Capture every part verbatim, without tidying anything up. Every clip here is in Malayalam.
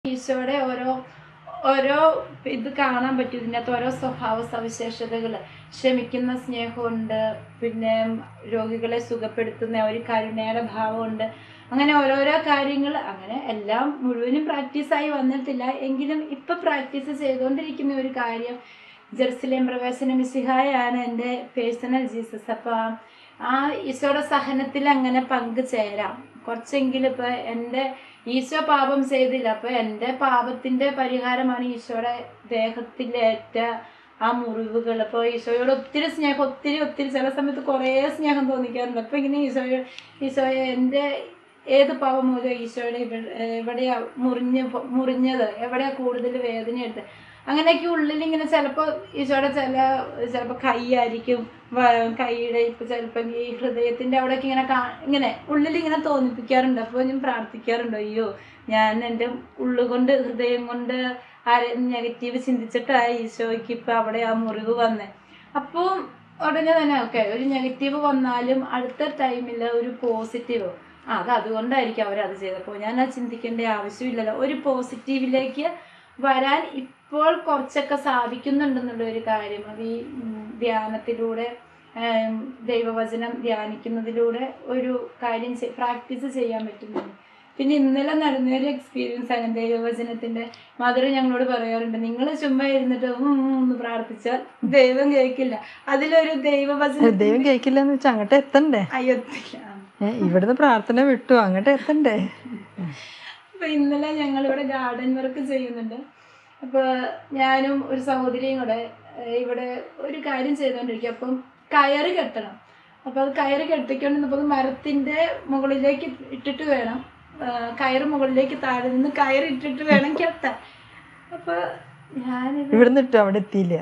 ഈശോയുടെ ഓരോ ഓരോ ഇത് കാണാൻ പറ്റും. ഇതിനകത്ത് ഓരോ സ്വഭാവ സവിശേഷതകൾ, ക്ഷമിക്കുന്ന സ്നേഹമുണ്ട്, പിന്നെ രോഗികളെ സുഖപ്പെടുത്തുന്ന ഒരു കരുണയുടെ ഭാവമുണ്ട്. അങ്ങനെ ഓരോരോ കാര്യങ്ങൾ, അങ്ങനെ എല്ലാം മുഴുവനും പ്രാക്ടീസായി വന്നിട്ടില്ല. എങ്കിലും ഇപ്പം പ്രാക്ടീസ് ചെയ്തുകൊണ്ടിരിക്കുന്ന ഒരു കാര്യം ജെറുസലേം പ്രവേശന മിശിഹായാണ് എൻ്റെ പേഴ്സണൽ ജീസസ്. അപ്പം ആ ഈശോയുടെ സഹനത്തിൽ അങ്ങനെ പങ്കുചേരാം കുറച്ചെങ്കിലും. ഇപ്പം എൻ്റെ ഈശോ പാപം ചെയ്തില്ല, അപ്പോൾ എൻ്റെ പാപത്തിൻ്റെ പരിഹാരമാണ് ഈശോയുടെ ദേഹത്തിലേറ്റ ആ മുറിവുകൾ. അപ്പോൾ ഈശോയോട് ഒത്തിരി സ്നേഹം, ഒത്തിരി ഒത്തിരി ചില സമയത്ത് കുറേ സ്നേഹം തോന്നിക്കാറുണ്ട്. അപ്പോൾ ഇങ്ങനെ ഈശോയോ ഈശോയെ എൻ്റെ ഏത് പാപം മൂലം ഈശോയുടെ എവിടെയാ മുറിഞ്ഞ് മുറിഞ്ഞത്, എവിടെയാ കൂടുതൽ വേദന എടുത്ത്, അങ്ങനെയൊക്കെ ഉള്ളിലിങ്ങനെ ചിലപ്പോൾ ഈശോയുടെ ചില ചിലപ്പോൾ കൈയായിരിക്കും, കൈയുടെ ഇപ്പം ചിലപ്പോൾ ഈ ഹൃദയത്തിൻ്റെ അവിടെയൊക്കെ ഇങ്ങനെ കാ ഇങ്ങനെ ഉള്ളിലിങ്ങനെ തോന്നിപ്പിക്കാറുണ്ട്. അപ്പോൾ ഞാൻ പ്രാർത്ഥിക്കാറുണ്ട്, അയ്യോ ഞാൻ എൻ്റെ ഉള്ളുകൊണ്ട് ഹൃദയം കൊണ്ട് ആരെ നെഗറ്റീവ് ചിന്തിച്ചിട്ടാണ് ഈശോയ്ക്ക് ഇപ്പം അവിടെ ആ മുറിവ് വന്നത്. അപ്പോൾ ഉടനെ തന്നെ ഓക്കെ, ഒരു നെഗറ്റീവ് വന്നാലും അടുത്ത ടൈമിൽ ഒരു പോസിറ്റീവ്, ആ അത് അതുകൊണ്ടായിരിക്കും അവരത് ചെയ്തപ്പോൾ ഞാൻ അത് ചിന്തിക്കേണ്ട ആവശ്യമില്ലല്ലോ. ഒരു പോസിറ്റീവിലേക്ക് വരാൻ ഇപ്പോൾ കുറച്ചൊക്കെ സാധിക്കുന്നുണ്ടെന്നുള്ള ഒരു കാര്യം അത് ഈ ധ്യാനത്തിലൂടെ, ദൈവവചനം ധ്യാനിക്കുന്നതിലൂടെ ഒരു കാര്യം പ്രാക്ടീസ് ചെയ്യാൻ പറ്റുന്നുണ്ട്. പിന്നെ ഇന്നലെ നടന്നൊരു എക്സ്പീരിയൻസ് ആണ് ദൈവവചനത്തിൻ്റെ. മദർ ഞങ്ങളോട് പറയാറുണ്ട്, നിങ്ങൾ ചുമ്മാ ഇരുന്നിട്ട് ഒന്ന് പ്രാർത്ഥിച്ചാൽ ദൈവം കേൾക്കില്ല. അതിലൊരു ദൈവവചനം ദൈവം കേൾക്കില്ല എന്ന് വെച്ചാൽ അങ്ങോട്ട് എത്തണ്ടേ? അയ്യത്തില്ല, ഇവിടുന്ന് പ്രാർത്ഥന വിട്ടു അങ്ങോട്ട് എത്തണ്ടേ? അപ്പൊ ഇന്നലെ ഞങ്ങളിവിടെ ഗാർഡൻ വർക്ക് ചെയ്യുന്നുണ്ട്. അപ്പോൾ ഞാനും ഒരു സഹോദരിയും കൂടെ ഇവിടെ ഒരു കാര്യം ചെയ്തുകൊണ്ടിരിക്കും. അപ്പം കയറ് കെട്ടണം. അപ്പോൾ അത് കയറ് കെട്ടിക്കൊണ്ടിരുന്നപ്പോൾ മരത്തിൻ്റെ മുകളിലേക്ക് ഇട്ടിട്ട് വേണം, കയറ് മുകളിലേക്ക് താഴെ നിന്ന് കയറ് ഇട്ടിട്ട് വേണം കെട്ടാൻ. അപ്പോൾ ഞാൻ ഇവിടുന്ന് ഇട്ടു, അവിടെ എത്തിയില്ല.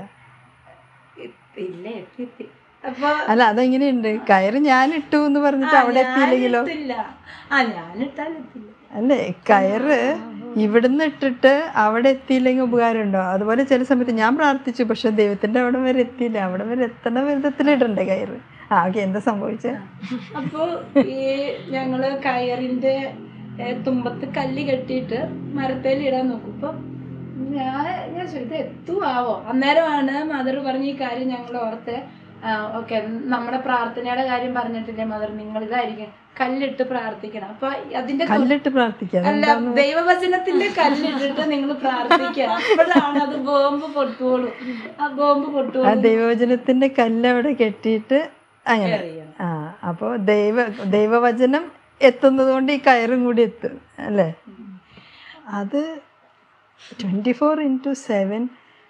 ഇല്ല എത്തി. അപ്പൊ അല്ല അതെങ്ങനെയുണ്ട്, കയറ് ഞാൻ ഇട്ടു എന്ന് പറഞ്ഞിട്ട് അവിടെ എത്തിയില്ലെങ്കിലോ? ആ ഞാനിട്ടാലെത്തില്ല. അല്ലേ, കയറ് ഇവിടുന്ന് ഇട്ടിട്ട് അവിടെ എത്തിയില്ലെങ്കിൽ ഉപകാരമുണ്ടോ? അതുപോലെ ചില സമയത്ത് ഞാൻ പ്രാർത്ഥിച്ചു, പക്ഷെ ദൈവത്തിന്റെ അവിടെ വരെ എത്തിയില്ല. അവിടെ വരെ എത്തണ വിധത്തിലിടണ്ടേ കയറ്? ആ ഓക്കെ, എന്താ സംഭവിച്ചത്? അപ്പോ ഈ ഞങ്ങള് കയറിന്റെ തുമ്പത്ത് കല്ല് കെട്ടിയിട്ട് മരത്തേൽ ഇടാൻ നോക്കും. ഇപ്പൊ ഞാൻ ഞാൻ ചോദിച്ചത് എത്തുവാവോ? അന്നേരമാണ് മദർ പറഞ്ഞ ഈ കാര്യം ഞങ്ങൾ ഓർത്ത്, ഓക്കെ നമ്മുടെ പ്രാർത്ഥനയുടെ കാര്യം പറഞ്ഞിട്ടില്ലേ മദർ, നിങ്ങൾ ഇതായിരിക്കും കല്ലിട്ട് പ്രാർത്ഥിക്കണം. അപ്പൊ അതിന്റെ കല്ലിട്ട് പ്രാർത്ഥിക്കാം അല്ല, ദൈവവചനത്തിന്റെ കല്ലിട്ടിട്ട് നിങ്ങൾ പ്രാർത്ഥിക്കുക, അപ്പോഴാണ് അത് ബോംബ് പൊട്ടുള്ളൂ. ആ ബോംബ് പൊട്ടുള്ളൂ. ദൈവവചനത്തിന്റെ കല്ല് അവിടെ കെട്ടിയിട്ട് അങ്ങനെ. ആ അപ്പൊ ദൈവ ദൈവവചനം എത്തുന്നത് കൊണ്ട് ഈ കയറും കൂടി എത്തും അല്ലേ? അത് twenty four into seven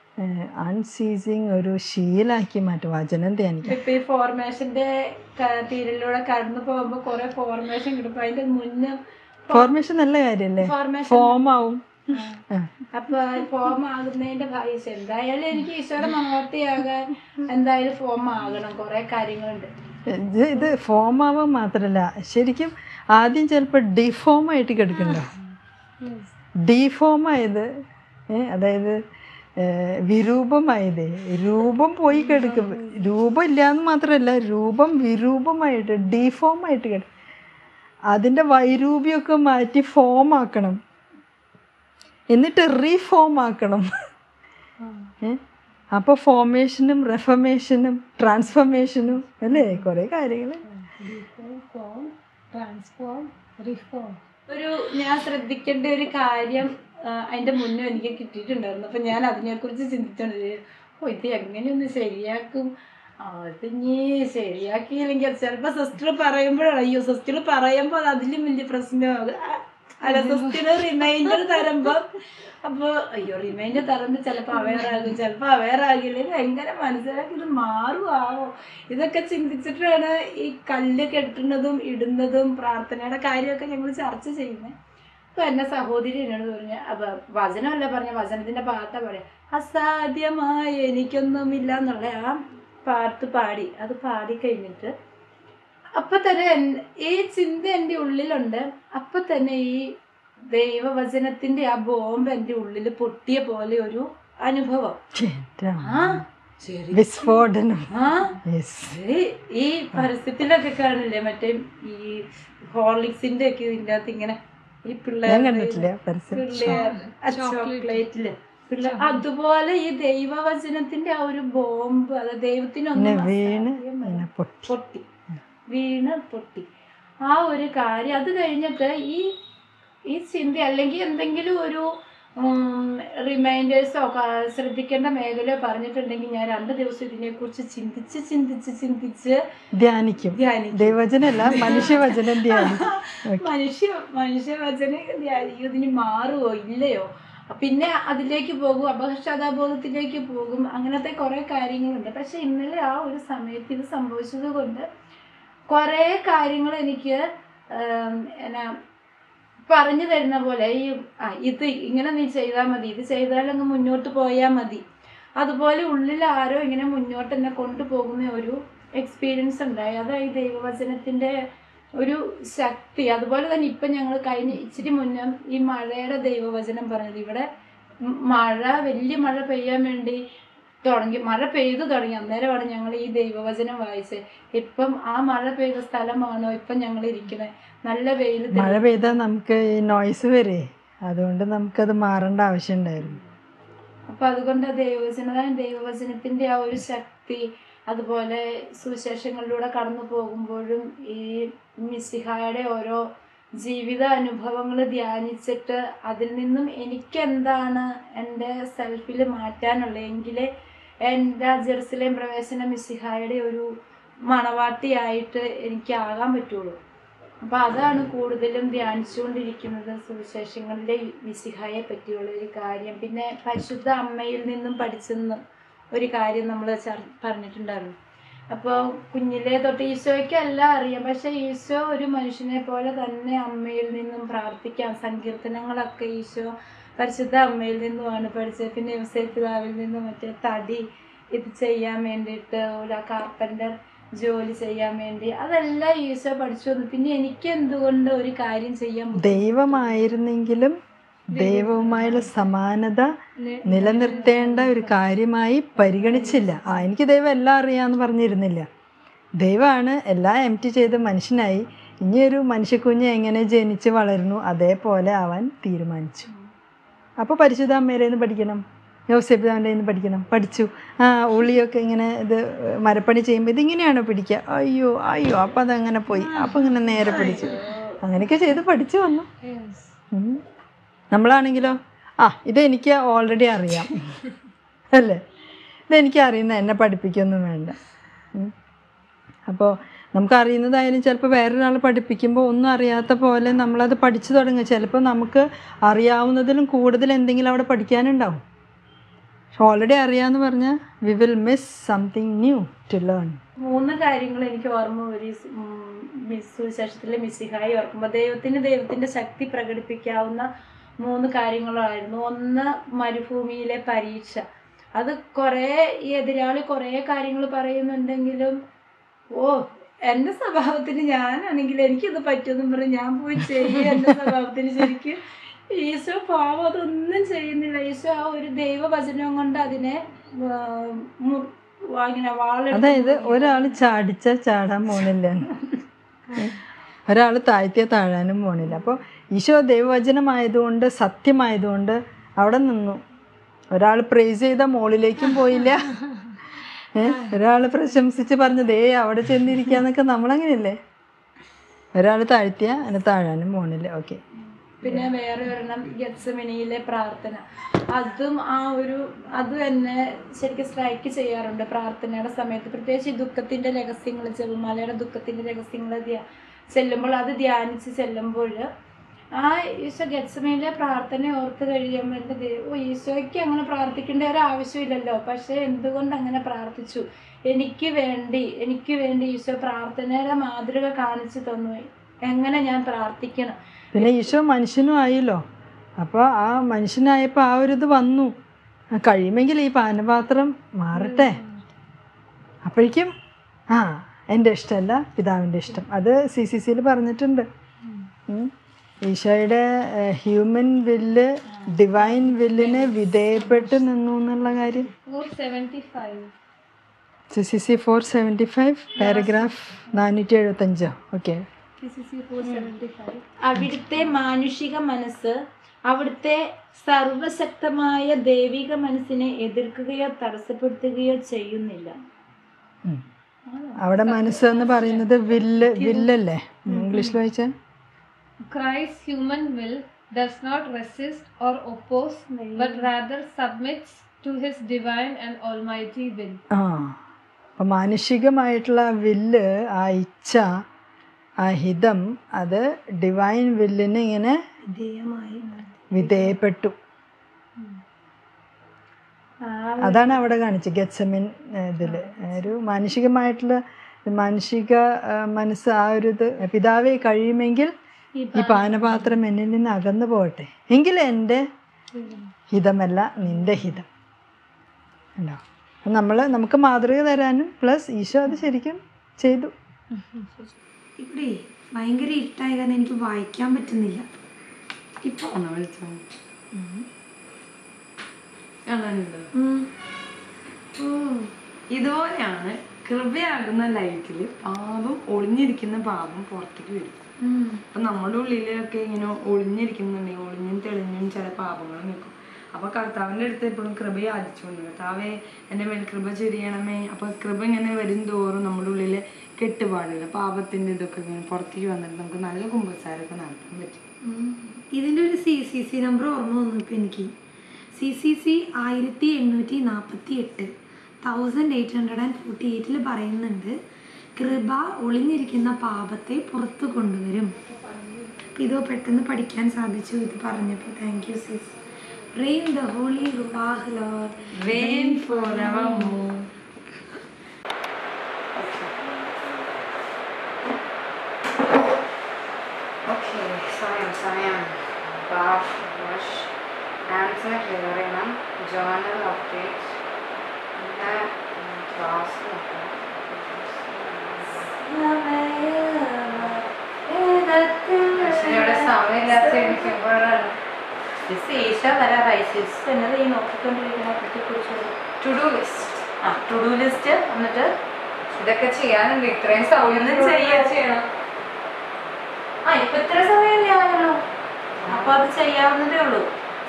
unceasing ഒരു ശീലാക്കി മാറ്റും വചനം ധ്യാനിക്കും. ഇപ്പൊ ഈ ഫോർമേഷന്റെ തീരിലൂടെ കടന്നു പോകുമ്പോ കുറെ ഫോർമേഷൻ കിട്ടും. അതിന്റെ മുന്നേ ഫോർമേഷൻ നല്ല കാര്യല്ലേ, ഫോം ആവും. അപ്പൊ ഫോം ആകുന്നതിന്റെ ഭാഗ്യം എന്തായാലും എനിക്ക് ഈശോയുടെ മഹത്വയാകാൻ എന്തായാലും ഫോം ആകണം. കുറെ കാര്യങ്ങളുണ്ട്. ഇത് ഫോം ആവാൻ മാത്രല്ല, ശരിക്കും ആദ്യം ചിലപ്പോൾ ഡിഫോം ആയിട്ട് കിടക്കണ്ടോ? ഡിഫോം ആയത് അതായത് വിരൂപമായത്, രൂപം പോയി കിടക്കും. രൂപം ഇല്ലയെന്ന് മാത്രമല്ല, രൂപം വിരൂപമായിട്ട് ഡിഫോം ആയിട്ട് കിടക്കും. അതിൻ്റെ വൈരൂപ്യമൊക്കെ മാറ്റി ഫോം ആക്കണം, എന്നിട്ട് റീഫോം ആക്കണം. അപ്പോൾ ഫോർമേഷനും റെഫർമേഷനും ട്രാൻസ്ഫോർമേഷനും അല്ലേ, കുറേ കാര്യങ്ങൾ. ഒരു ഞാൻ ശ്രദ്ധിക്കേണ്ട ഒരു കാര്യം അതിന്റെ മുന്നേ എനിക്ക് കിട്ടിയിട്ടുണ്ടായിരുന്നു. അപ്പൊ ഞാൻ അതിനെക്കുറിച്ച് ചിന്തിച്ചോണ്ടിരിക്കും, ഓ ഇത് എങ്ങനെയൊന്ന് ശരിയാക്കും, അത് ഇനി ശരിയാക്കിയില്ലെങ്കിൽ ചിലപ്പോ സിസ്റ്റർ പറയുമ്പോഴാണ്, അയ്യോ സിസ്റ്റർ പറയുമ്പോ അത് അതിലും വലിയ പ്രശ്നമാകും. അല്ല സിസ്റ്റർ റിമൈൻഡർ തരുമ്പോ അപ്പൊ അയ്യോ റിമൈൻഡർ തരുമ്പോ ചിലപ്പോ അവെയറാകും, ചിലപ്പോ അവെയറാകില്ല. ഇത് എങ്ങനെ മനസ്സിലാക്കി ഇത് മാറുമാവോ? ഇതൊക്കെ ചിന്തിച്ചിട്ടാണ് ഈ കല്ല് കെട്ടുന്നതും ഇടുന്നതും പ്രാർത്ഥനയുടെ കാര്യമൊക്കെ ഞങ്ങൾ ചർച്ച ചെയ്യുന്നത്. അപ്പൊ എന്നെ സഹോദരി എന്നോട് പറഞ്ഞ, അപ്പൊ വചനമല്ല പറഞ്ഞ, വചനത്തിന്റെ പാട്ടാ പറയാ, അസാധ്യമായ എനിക്കൊന്നുമില്ല എന്നുള്ള ആ പാട്ട് പാടി. അത് പാടി കഴിഞ്ഞിട്ട് അപ്പൊ തന്നെ ഈ ചിന്ത എൻ്റെ ഉള്ളിലുണ്ട്. അപ്പൊ തന്നെ ഈ ദൈവവചനത്തിന്റെ ആ ബോംബ് എൻ്റെ ഉള്ളിൽ പൊട്ടിയ പോലെ ഒരു അനുഭവം. ആ വിസ്ഫോടനം. ആ ഈ പരസ്യത്തിലൊക്കെ കാണില്ലേ, മറ്റേ ഈ ഹോർലിക്സിന്റെ ഒക്കെ ഇതിൻ്റെ അകത്ത് ഇങ്ങനെ ഈ ഞാൻ പിള്ളേർ കണ്ടിട്ടില്ല പരസ്യം. പിള്ളേർ ചോക്ലേറ്റില് പിള്ളേർ അതുപോലെ ഈ ദൈവവചനത്തിന്റെ ആ ഒരു ബോംബ്, അത് ദൈവത്തിനൊന്നും വീണ് അസാധ്യമല്ല. ഇങ്ങനെ പൊട്ടി. പൊട്ടി വീണ് പൊട്ടി ആ ഒരു കാര്യം. അത് കഴിഞ്ഞിട്ട് ഈ ഈ ചിന്ത അല്ലെങ്കിൽ എന്തെങ്കിലും ഒരു റിമൈൻഡേഴ്സോ ശ്രദ്ധിക്കേണ്ട മേഖലയോ പറഞ്ഞിട്ടുണ്ടെങ്കിൽ ഞാൻ രണ്ട് ദിവസം ഇതിനെക്കുറിച്ച് ചിന്തിച്ച് ചിന്തിച്ച് ചിന്തിച്ച് ധ്യാനിക്കും. ധ്യാനിക്കും. ദൈവവചനല്ല, മനുഷ്യവചനം ധ്യാനിക്കും. മനുഷ്യ മനുഷ്യവചനം ധ്യാനിക്കും. ഇതിന് മാറുമോ ഇല്ലയോ, പിന്നെ അതിലേക്ക് പോകും, അപകർഷതാബോധത്തിലേക്ക് പോകും, അങ്ങനത്തെ കുറെ കാര്യങ്ങളുണ്ട്. പക്ഷെ ഇന്നലെ ആ ഒരു സമയത്ത് ഇത് സംഭവിച്ചത് കൊണ്ട് കുറെ കാര്യങ്ങൾ എനിക്ക് എന്നാ പറഞ്ഞു തരുന്ന പോലെ ഈ ആ ഇത് ഇങ്ങനെ നീ ചെയ്താൽ മതി, ഇത് ചെയ്താലങ്ങ് മുന്നോട്ട് പോയാൽ മതി, അതുപോലെ ഉള്ളിൽ ആരോ ഇങ്ങനെ മുന്നോട്ട് എന്നെ കൊണ്ടുപോകുന്ന ഒരു എക്സ്പീരിയൻസ് ഉണ്ടായി. അതായത് ഈ ദൈവവചനത്തിന്റെ ഒരു ശക്തി. അതുപോലെ തന്നെ ഇപ്പം ഞങ്ങൾ കഴിഞ്ഞ ഇച്ചിരി മുന്നേ ഈ മഴയുടെ ദൈവവചനം പറഞ്ഞത്, ഇവിടെ മഴ വലിയ മഴ പെയ്യാൻ വേണ്ടി തുടങ്ങി, മഴ പെയ്തു തുടങ്ങി, അന്നേരമാണ് ഞങ്ങൾ ഈ ദൈവവചനം വായിച്ചത്. ഇപ്പം ആ മഴ പെയ്ത സ്ഥലമാണോ ഇപ്പം ഞങ്ങൾ ഇരിക്കുന്നത്, നല്ല വെയിൽ. മഴ പെയ്താൽ നമുക്ക് ഈ നോയ്സ് വരെ, അതുകൊണ്ട് നമുക്കത് മാറേണ്ട ആവശ്യം ഉണ്ടായിരുന്നു. അപ്പൊ അതുകൊണ്ട് ദൈവവചന ദൈവവചനത്തിന്റെ ആ ഒരു ശക്തി, അതുപോലെ സുവിശേഷങ്ങളിലൂടെ കടന്നു പോകുമ്പോഴും ഈ മിശിഹായുടെ ഓരോ ജീവിത അനുഭവങ്ങൾ ധ്യാനിച്ചിട്ട് അതിൽ നിന്നും എനിക്കെന്താണ് എൻ്റെ സെൽഫിൽ മാറ്റാനുള്ളതെങ്കിൽ എൻ്റെ ജെറുസലേം പ്രവേശന മിശിഹായുടെ ഒരു മണവാട്ടിയായിട്ട് എനിക്കാകാൻ പറ്റുള്ളൂ. അപ്പം അതാണ് കൂടുതലും ധ്യാനിച്ചുകൊണ്ടിരിക്കുന്നത്, സുവിശേഷങ്ങളിലെ മിശിഹായെ പറ്റിയുള്ള ഒരു കാര്യം. പിന്നെ പരിശുദ്ധ അമ്മയിൽ നിന്നും പഠിച്ചെന്ന് ഒരു കാര്യം നമ്മൾ പറഞ്ഞിട്ടുണ്ടായിരുന്നു. അപ്പോൾ കുഞ്ഞിലെ തൊട്ട് ഈശോയ്ക്ക് എല്ലാം അറിയാം, പക്ഷെ ഈശോ ഒരു മനുഷ്യനെ പോലെ തന്നെ അമ്മയിൽ നിന്നും പ്രാർത്ഥിക്കാം. സങ്കീർത്തനങ്ങളൊക്കെ ഈശോ പരിശുദ്ധ അമ്മയിൽ നിന്നുമാണ് പഠിച്ചത്. പിന്നെ യോസേപ്പ് പിതാവിൽ നിന്നും മറ്റേ തടി ഇത് ചെയ്യാൻ വേണ്ടിയിട്ട് ഒരു കാർപ്പൻ്റർ ജോലി ചെയ്യാൻ വേണ്ടി അതെല്ലാം ഈശോ പഠിച്ചു വന്നു. പിന്നെ എനിക്ക് എന്തുകൊണ്ട് ഒരു കാര്യം ചെയ്യാൻ, ദൈവമായിരുന്നെങ്കിലും ദൈവവുമായുള്ള സമാനത നിലനിർത്തേണ്ട ഒരു കാര്യമായി പരിഗണിച്ചില്ല. ആ എനിക്ക് ദൈവം എല്ലാം അറിയാമെന്ന് പറഞ്ഞിരുന്നില്ല. ദൈവമാണ് എല്ലാം എം ടി ചെയ്ത് മനുഷ്യനായി. ഇനിയൊരു മനുഷ്യക്കുഞ്ഞ് എങ്ങനെ ജനിച്ച് വളരുന്നു അതേപോലെ ആവാൻ തീരുമാനിച്ചു. അപ്പോൾ പരിശുദ്ധ അമ്മയുടെ നിന്ന് പഠിക്കണം, യോസേപ്പ് പിതാവിൻ്റെ നിന്ന് പഠിക്കണം. പഠിച്ചു. ആ ഉള്ളിയൊക്കെ ഇങ്ങനെ ഇത് മരപ്പണി ചെയ്യുമ്പോൾ ഇതിങ്ങനെയാണോ പിടിക്കുക, അയ്യോ അയ്യോ അപ്പം അതങ്ങനെ പോയി, അപ്പം ഇങ്ങനെ നേരെ പിടിച്ചു, അങ്ങനെയൊക്കെ ചെയ്ത് പഠിച്ചു വന്നു. നമ്മളാണെങ്കിലോ ആ ഇതെനിക്ക് ഓൾറെഡി അറിയാം അല്ലേ, ഇതെനിക്ക് അറിയുന്ന, എന്നെ പഠിപ്പിക്കൊന്നും വേണ്ട. അപ്പോൾ നമുക്കറിയുന്നതായാലും ചിലപ്പോൾ വേറൊരാൾ പഠിപ്പിക്കുമ്പോൾ ഒന്നും അറിയാത്ത പോലെ നമ്മളത് പഠിച്ചു തുടങ്ങുക. ചിലപ്പോൾ നമുക്ക് അറിയാവുന്നതിലും കൂടുതൽ എന്തെങ്കിലും അവിടെ പഠിക്കാനുണ്ടാവും. ഓൾറെഡി അറിയാമെന്ന് പറഞ്ഞാൽ we will miss something new to learn. മൂന്ന് കാര്യങ്ങൾ എനിക്ക് ഓർമ്മ ഒരു സുവിശേഷത്തിലെ മിശിഹായി ഓർക്കുമ്പോൾ ദൈവത്തിന് ദൈവത്തിൻ്റെ ശക്തി പ്രകടിപ്പിക്കാവുന്ന മൂന്ന് കാര്യങ്ങളായിരുന്നു. ഒന്ന് മരുഭൂമിയിലെ പരീക്ഷ. അത് കുറേ ഈ എതിരാളി കുറേ കാര്യങ്ങൾ പറയുന്നുണ്ടെങ്കിലും ഓ എൻ്റെ സ്വഭാവത്തിന് ഞാനാണെങ്കിൽ എനിക്കിത് പറ്റുമെന്നും പറഞ്ഞ് ഞാൻ പോയി ചെയ്യും. എൻ്റെ സ്വഭാവത്തിന് ശരിക്കും ഈശോ പാവം അതൊന്നും ചെയ്യുന്നില്ല. ഈശോ ആ ഒരു ദൈവവചനം കൊണ്ട് അതിനെ ഇങ്ങനെ വാള, അതായത് ഒരാൾ ചാടിച്ചാൽ ചാടാൻ പോണില്ല, ഒരാൾ താഴ്ത്തിയ താഴാനും പോണില്ല. അപ്പോൾ ഈശോ ദൈവവചനമായതുകൊണ്ട് സത്യമായതുകൊണ്ട് അവിടെ നിന്നു. ഒരാൾ പ്രൈസ് ചെയ്ത മുകളിലേക്കും പോയില്ല, ഏഹ് ഒരാൾ പ്രശംസിച്ച് പറഞ്ഞത് ഏ അവിടെ ചെന്നിരിക്കാന്നൊക്കെ നമ്മളങ്ങനെയല്ലേ. ഒരാൾ താഴ്ത്തിയ അതിന് താഴാനും പോണില്ല. ഓക്കെ. പിന്നെ വേറെ ഒരെണ്ണം ഗെത്സമനിയിലെ പ്രാർത്ഥന. അതും ആ ഒരു അതും എന്നെ ശരിക്കും സ്ട്രൈക്ക് ചെയ്യാറുണ്ട് പ്രാർത്ഥനയുടെ സമയത്ത്. പ്രത്യേകിച്ച് ഈ ദുഃഖത്തിൻ്റെ രഹസ്യങ്ങൾ, ജപമാലയുടെ ദുഃഖത്തിൻ്റെ രഹസ്യങ്ങൾ ധ്യാ ചെല്ലുമ്പോൾ അത് ധ്യാനിച്ച് ചെല്ലുമ്പോൾ ആ ഈശോ ഗെത്സമനിയിലെ പ്രാർത്ഥന ഓർത്ത് കഴിയുമ്പോൾ എൻ്റെ ദൈവം, ഈശോയ്ക്ക് അങ്ങനെ പ്രാർത്ഥിക്കേണ്ട ഒരു ആവശ്യമില്ലല്ലോ, പക്ഷേ എന്തുകൊണ്ട് അങ്ങനെ പ്രാർത്ഥിച്ചു, എനിക്ക് വേണ്ടി എനിക്ക് വേണ്ടി ഈശോ പ്രാർത്ഥനയുടെ മാതൃക കാണിച്ചു തന്നു, എങ്ങനെ ഞാൻ പ്രാർത്ഥിക്കണം. പിന്നെ ഈശോ മനുഷ്യനും ആയല്ലോ. അപ്പോൾ ആ മനുഷ്യനായപ്പോൾ ആ ഒരു ഇത് വന്നു, കഴിയുമെങ്കിൽ ഈ പാനപാത്രം മാറട്ടെ. അപ്പോഴേക്കും ആ എൻ്റെ ഇഷ്ടമല്ല പിതാവിൻ്റെ ഇഷ്ടം. അത് സി സി സിയിൽ പറഞ്ഞിട്ടുണ്ട്. ഈശോയുടെ ഹ്യൂമൻ വില്ല് ഡിവൈൻ വില്ലിന് വിധേയപ്പെട്ട് നിന്നു എന്നുള്ള കാര്യം C C C four seventy five paragraph നാനൂറ്റി എഴുപത്തഞ്ചോ ഓക്കെ അവിടുത്തെ മാനുഷിക മനസ്സ് അവിടുത്തെ സർവശക്തമായ ദൈവിക മനസ്സിനെ എതിർക്കുകയോ തടസ്സപ്പെടുത്തുകയോ ചെയ്യുന്നില്ല. അവിടെ മനസ്സ് എന്ന് പറയുന്നത് വില്ല് വില്ലല്ലേ ഇംഗ്ലീഷിൽ വായിച്ചാൽ? Christ's human will does not resist or oppose, but rather submits to his divine and almighty will. ആ അപ്പം മാനുഷികമായിട്ടുള്ള വില്ല്, ആ ഇച്ഛ, ആ ഹിതം, അത് ഡിവൈൻ വില്ലിന് ഇങ്ങനെ വിധേയപ്പെട്ടു. അതാണ് അവിടെ കാണിച്ചത് ഗെത്സമൻ ഇതില്. ഒരു മാനുഷികമായിട്ടുള്ള മാനുഷിക മനസ്സ് ആ ഒരു ഇത്, പിതാവെ കഴിയുമെങ്കിൽ ഈ പാനപാത്രം എന്നിൽ നിന്ന് അകന്നു പോകട്ടെ, എങ്കിൽ എൻ്റെ ഹിതമല്ല നിന്റെ ഹിതം ഉണ്ടോ. നമ്മൾ നമുക്ക് മാതൃക തരാനും പ്ലസ് ഈശോ അത് ശരിക്കും ചെയ്തു. ഇവിടെ ഭയങ്കര ഇരുട്ടായ കാരണം എനിക്ക് വായിക്കാൻ പറ്റുന്നില്ല. ഇപ്പൊ ഇതുപോലെയാണ് കൃപയാകുന്ന ലൈറ്റില് പാപം ഒളിഞ്ഞിരിക്കുന്ന പാപം പുറത്തേക്ക് വരും. അപ്പൊ നമ്മുടെ ഉള്ളിലൊക്കെ ഇങ്ങനെ ഒളിഞ്ഞിരിക്കുന്നുണ്ടെങ്കിൽ ഒളിഞ്ഞും തെളിഞ്ഞും ചില പാപങ്ങൾ നിൽക്കും. അപ്പൊ കർത്താവിന്റെ അടുത്ത് എപ്പോഴും കൃപ യാചിച്ചുകൊണ്ട്, കർത്താവെ എൻ്റെ മേൽ കൃപ ചൊരിയണമേ. അപ്പൊ കൃപ ഇങ്ങനെ വരും തോറും നമ്മുടെ ഉള്ളില് കെട്ടുപാടില്ല, പാപത്തിന്റെ ഇതൊക്കെ ഇങ്ങനെ പുറത്തേക്ക് വന്നിട്ട് നമുക്ക് നല്ല കുമ്പസാരമൊക്കെ നടത്താൻ പറ്റും. ഇതിൻ്റെ ഒരു സി സി സി നമ്പർ ഓർമ്മ വന്നു ഇപ്പം എനിക്ക്. സി സി സി ആയിരത്തി എണ്ണൂറ്റി നാൽപ്പത്തി എട്ട് thousand eight hundred and forty എയ്റ്റിൽ പറയുന്നുണ്ട്, കൃപ ഒളിഞ്ഞിരിക്കുന്ന പാപത്തെ പുറത്തു കൊണ്ടുവരും. ഇത് പെട്ടെന്ന് പഠിക്കാൻ സാധിച്ചു ഇത് പറഞ്ഞപ്പോൾ. Thank you sis. Reign the holy Ruach Lord. Reign forevermore. Okay, സമയം സമയം ബാഫ് വാഷ് ആൻസർ ചെയ്യണം. ജേർണൽ അപ്ഡേറ്റ് പിന്നെ ക്ലാസ് നോക്കണം. ഇവിടെ സമയമില്ലാത്ത ഇരിക്കുമ്പോഴാണ് ഈശോ വരാറായി. സിസ് എന്നത് ഈ നോക്കിക്കൊണ്ടിരിക്കുന്ന കുറിച്ച് ടു ഡു ലിസ്റ്റ്. ആ ടു ഡു ലിസ്റ്റ്. എന്നിട്ട് ഇതൊക്കെ ചെയ്യാനുണ്ട്, ഇത്രയും സൗകര്യം ചെയ്യണം. ആ ഇപ്പൊ ഇത്ര സമയമല്ലേ ആയുള്ളൂ, അപ്പൊ അത് ചെയ്യാവുന്നതേ ഉള്ളൂ.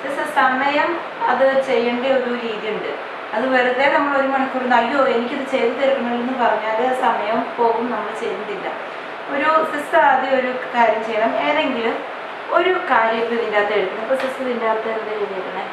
സമയം അത് ചെയ്യേണ്ട ഒരു രീതി ഉണ്ട്. അത് വെറുതെ നമ്മൾ ഒരു മണിക്കൂർ അയ്യോ എനിക്കിത് ചെയ്തു തീർക്കണമെന്ന് പറഞ്ഞാൽ സമയം പോകും, നമ്മൾ ചെയ്യുന്നില്ല. ഒരു സിസ്റ്റർ ആദ്യം ഒരു കാര്യം ചെയ്യണം. ഏതെങ്കിലും ഒരു കാര്യം ഇപ്പം ഇതിൻ്റെ അകത്ത് എടുക്കണം. ഇപ്പൊ സിസ്റ്റർ ഇതിൻ്റെ അകത്ത് എന്താ എഴുതിയേക്കണേ?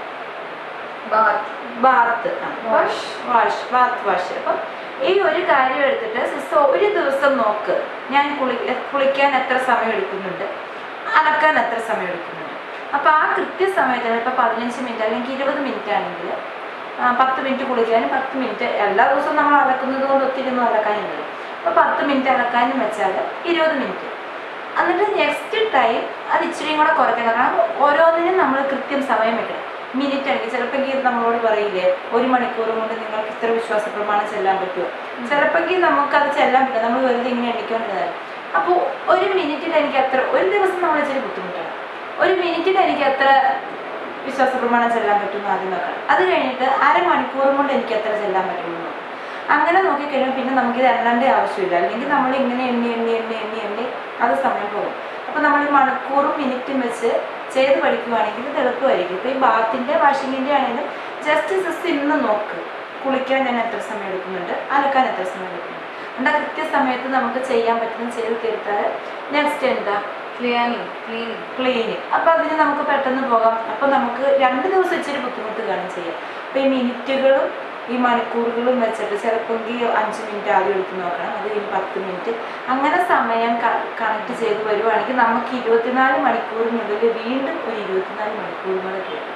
Bath bath wash wash bath wash. അപ്പം ഈ ഒരു കാര്യം എടുത്തിട്ട് സിസ്റ്റർ ഒരു ദിവസം നോക്ക്, ഞാൻ കുളി കുളിക്കാൻ എത്ര സമയം എടുക്കുന്നുണ്ട്, അലക്കാൻ എത്ര സമയം എടുക്കുന്നുണ്ട്. അപ്പം ആ കൃത്യസമയത്താണ് ഇപ്പം പതിനഞ്ച് മിനിറ്റ് അല്ലെങ്കിൽ ഇരുപത് മിനിറ്റ് ആണെങ്കിൽ പത്ത് മിനിറ്റ് കുളിക്കാനും പത്ത് മിനിറ്റ് എല്ലാ ദിവസവും നമ്മൾ അലക്കുന്നത് കൊണ്ട് ഒത്തിരി ഒന്നും അലക്കാനില്ല. അപ്പോൾ പത്ത് മിനിറ്റ് അലക്കാനും വെച്ചാൽ ഇരുപത് മിനിറ്റ്. എന്നിട്ട് നെക്സ്റ്റ് ടൈം അത് ഇച്ചിരിയും കൂടെ കുറയ്ക്കണം. കാരണം ഓരോന്നിനും നമ്മൾ കൃത്യം സമയം വെക്കണം. മിനിറ്റ് ആണെങ്കിൽ ചിലപ്പോൾ നമ്മളോട് പറയില്ലേ ഒരു മണിക്കൂർ കൊണ്ട് നിങ്ങൾക്ക് ഇത്ര വിശ്വാസ പ്രമാണം ചെല്ലാൻ പറ്റുമോ, ചിലപ്പോൾ നമുക്കത് ചെല്ലാൻ പറ്റും. നമ്മൾ വെറുതെ ഇങ്ങനെ എണ്ണിക്കൊണ്ടിരുന്നത്. അപ്പോൾ ഒരു മിനിറ്റിൽ എനിക്ക് എത്ര, ഒരു ദിവസം നമ്മൾ ഇച്ചിരി ബുദ്ധിമുട്ടാണ്, ഒരു മിനിറ്റിൽ എനിക്ക് എത്ര വിശ്വാസ പ്രമാണം ചെല്ലാൻ പറ്റുമെന്ന് ആദ്യം നോക്കണം. അത് കഴിഞ്ഞിട്ട് അരമണിക്കൂറും കൊണ്ട് എനിക്ക് എത്ര ചെല്ലാൻ പറ്റുമെന്ന് അങ്ങനെ നോക്കിക്കഴിഞ്ഞാൽ പിന്നെ നമുക്കിത് എണ്ണേണ്ട ആവശ്യമില്ല. അല്ലെങ്കിൽ നമ്മൾ ഇങ്ങനെ എണ്ണി എണ്ണി എണ്ണി എണ്ണി എണ്ണി അത് സമയം പോകും. അപ്പോൾ നമ്മൾ മണിക്കൂറും മിനിറ്റും വെച്ച് ചെയ്ത് പഠിക്കുകയാണെങ്കിൽ ഇത് എളുപ്പമായിരിക്കും. ഇപ്പോൾ ഈ ബാത്തിൻ്റെ വാഷിങ്ങിൻ്റെ ആണെങ്കിലും ജസ്റ്റ് ജസ്റ്റ് ഇന്ന് നോക്ക്, കുളിക്കാൻ ഞാൻ എത്ര സമയം എടുക്കുന്നുണ്ട്, അലക്കാൻ എത്ര സമയം എടുക്കുന്നുണ്ട്. അതുകൊണ്ട് ആ കൃത്യസമയത്ത് നമുക്ക് ചെയ്യാൻ പറ്റുന്ന ചെയ്ത് തീർത്താൽ നെക്സ്റ്റ് എന്താ ക്ലീനിങ് ക്ലീനിങ് ക്ലീനിങ്. അപ്പോൾ അതിന് നമുക്ക് പെട്ടെന്ന് പോകാം. അപ്പോൾ നമുക്ക് രണ്ട് ദിവസം ഇച്ചിരി ബുദ്ധിമുട്ട് കാണും ചെയ്യാം. അപ്പോൾ ഈ മിനിറ്റുകളും ഈ മണിക്കൂറുകളും വെച്ചിട്ട് ചിലപ്പോൾ അഞ്ച് മിനിറ്റ് ആദ്യം എടുത്ത് നോക്കണം, അത് കഴിഞ്ഞ് പത്ത് മിനിറ്റ് അങ്ങനെ സമയം കണക്ട് ചെയ്ത് വരുവാണെങ്കിൽ നമുക്ക് ഇരുപത്തിനാല് മണിക്കൂറിനുള്ളിൽ വീണ്ടും ഒരു ഇരുപത്തിനാല് മണിക്കൂറും കൂടെ കിട്ടും.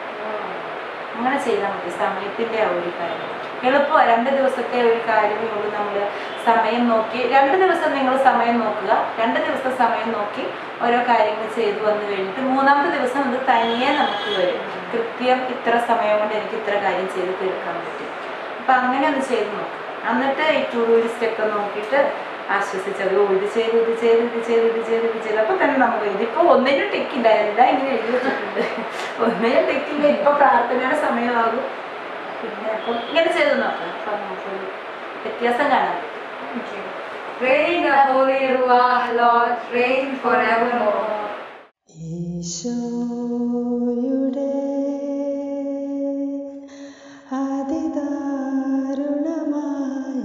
അങ്ങനെ ചെയ്താൽ മതി. സമയത്തിൻ്റെ ആ ഒരു കാര്യം എളുപ്പമാണ്. രണ്ട് ദിവസത്തെ ഒരു കാര്യമേ ഉള്ളൂ. നമ്മൾ സമയം നോക്കി രണ്ട് ദിവസം നിങ്ങൾ സമയം നോക്കുക, രണ്ട് ദിവസം സമയം നോക്കി ഓരോ കാര്യങ്ങൾ ചെയ്തു വന്നു കഴിഞ്ഞിട്ട് മൂന്നാമത്തെ ദിവസം അത് തനിയെ നമുക്ക് വരും. കൃത്യം ഇത്ര സമയം കൊണ്ട് എനിക്ക് ഇത്ര കാര്യം ചെയ്ത് തീർക്കാൻ പറ്റും. അപ്പം അങ്ങനെ ഒന്ന് ചെയ്ത് നോക്കുക. എന്നിട്ട് ഈ ടു ഡു ലിസ്റ്റ് ഒക്കെ നോക്കിയിട്ട് ആശ്വസിച്ചത് ഓ ഇത് ചെയ്ത് ഇത് ചെയ്ത് ഇത് ചെയ്ത് ഇത് ചെയ്ത് ഇത് ചെയ്ത് അപ്പോൾ തന്നെ നമുക്ക് ഇതിപ്പോൾ ഒന്നിനും ടിക്കില്ല, എല്ലാം ഇങ്ങനെ എഴുതി വെച്ചിട്ടുണ്ട്. ഒന്നിനും ടിക്കില്ല. ഇപ്പോൾ പ്രാർത്ഥനയുടെ സമയമാകും. പിന്നെ അപ്പം ഇങ്ങനെ ചെയ്ത് നോക്കാം. അപ്പം നമുക്കൊരു വ്യത്യാസം കാണാൻ പറ്റും. Reign the Holy Ruach, Lord, reign forevermore. ഈശോയുടെ അതിദാരുണമായ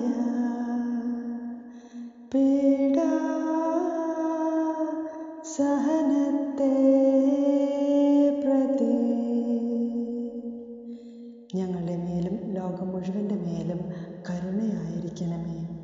പീഡാ സഹനത്തെ പ്രതി ഞങ്ങളുടെ മേലും ലോകം മുഴുവൻ്റെ മേലും കരുണയായിരിക്കണമേ.